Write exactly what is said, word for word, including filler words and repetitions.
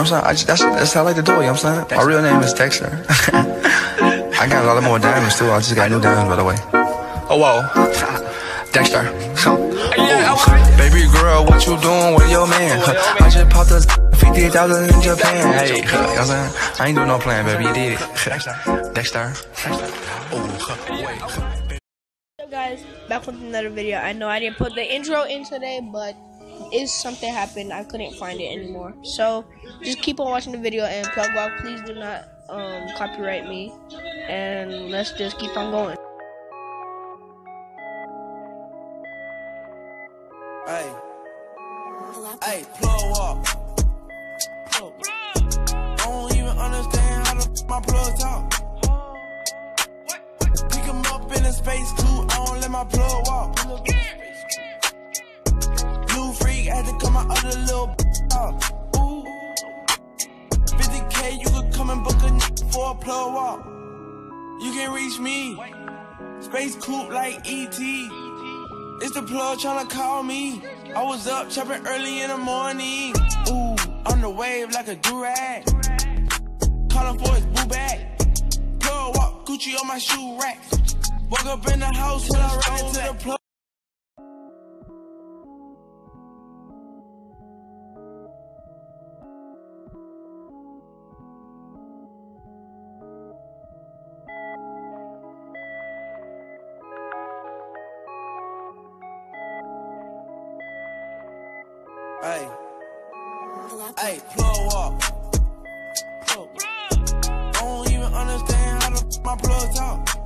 know what I'm saying? I just, that's, that's how I like to do it, you know what I'm saying? My real name is Dexter. I got a lot of more diamonds too. I just got new diamonds, by the way. Oh, whoa. Dexter. Oh, baby girl, what you doing with your man? I just popped a fifty thousand in Japan. Hey, you know what I'm saying? I ain't doing no plan, baby. You did it. Dexter. Oh, wait. So guys, back with another video. I know I didn't put the intro in today, but is something happened. I couldn't find it anymore. So just keep on watching the video, and Plug Walk, please do not um, copyright me. And let's just keep on going. Hey, hey, Plug Walk. I don't even understand how the my plug talk. Pick him up in a space coupe, I don't let my plug walk. Blue freak had to cut my other little off. Ooh, fifty K, you could come and book a for a plug walk. You can reach me, space coupe like E T. It's the plug tryna call me. I was up chopping early in the morning. Ooh, on the wave like a durag. Calling for his boo bag. Plug walk, Gucci on my shoe rack. Woke up in the house when I ran into the plug. Hey, hey, Plug Walk. I don't even understand how the my plug talk.